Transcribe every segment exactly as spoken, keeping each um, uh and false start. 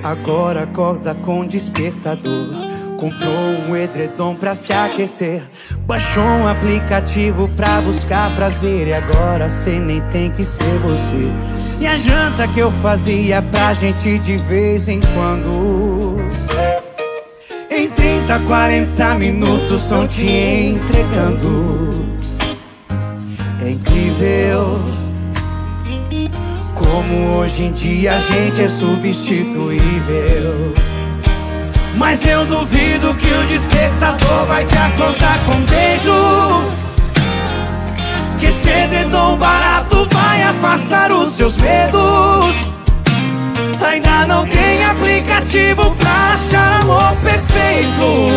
Agora acorda com despertador. Comprou um edredom pra se aquecer. Baixou um aplicativo pra buscar prazer. E agora cê nem tem que ser você. E a janta que eu fazia pra gente de vez em quando, em trinta, quarenta minutos tão te entregando. É incrível como hoje em dia a gente é substituível. Mas eu duvido que o despertador vai te acordar com um beijo, que esse edredom barato vai afastar os seus medos. Ainda não tem aplicativo pra achar amor perfeito,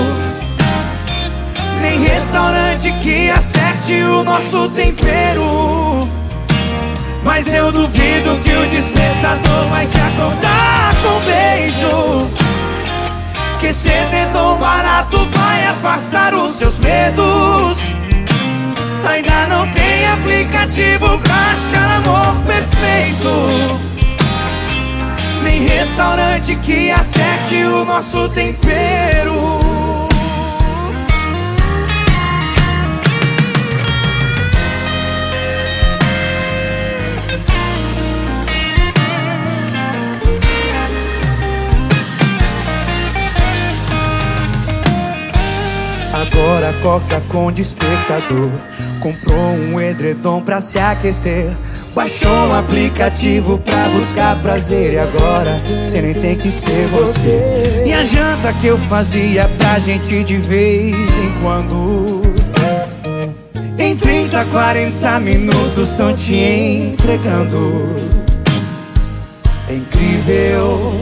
nem restaurante que acerte o nosso tempero. Mas eu duvido que o despertador vai te acordar com um beijo, que esse edredom barato vai afastar os seus medos. Ainda não tem aplicativo pra achar amor perfeito, nem restaurante que acerte o nosso tempero. Agora acorda com despertador. Comprou um edredom pra se aquecer. Baixou um aplicativo pra buscar prazer. E agora cê nem tem que ser você. E a janta que eu fazia pra gente de vez em quando, em trinta, quarenta minutos tão te entregando. É incrível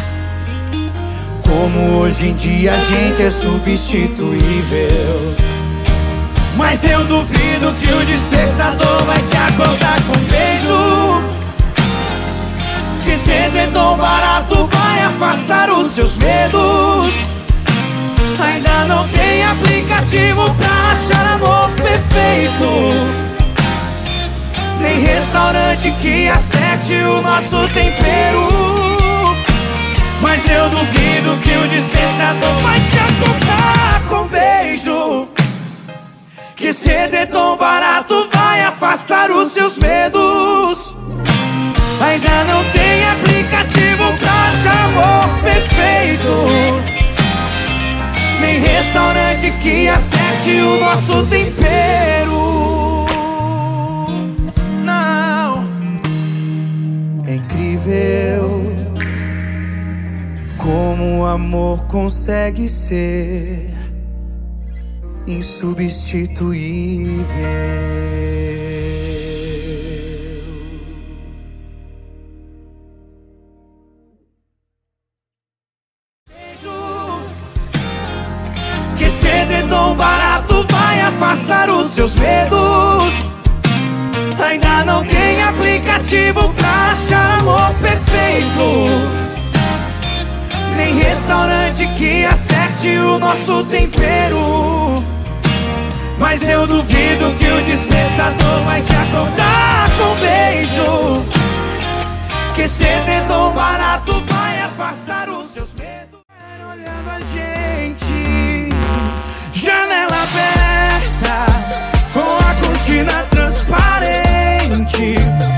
como hoje em dia a gente é substituível. Mas eu duvido que o despertador vai te acordar com um beijo, que esse edredom barato vai afastar os seus medos. Ainda não tem aplicativo pra achar amor perfeito, nem restaurante que acerte o nosso tempero. Mas eu duvido que o despertador vai te acordar com um beijo, que esse edredom barato vai afastar os seus medos. Ainda não tem aplicativo pra achar amor perfeito, nem restaurante que acerte o nosso tempero. Não, é incrível como o amor consegue ser insubstituível. Que esse edredom barato vai afastar os seus medos. Ainda não tem aplicativo pra achar amor perfeito, nem restaurante que acerte o nosso tempero. Mas eu duvido que o despertador vai te acordar com um beijo, que esse edredom barato vai afastar os seus medos. Olhando a gente, janela aberta, com a cortina transparente,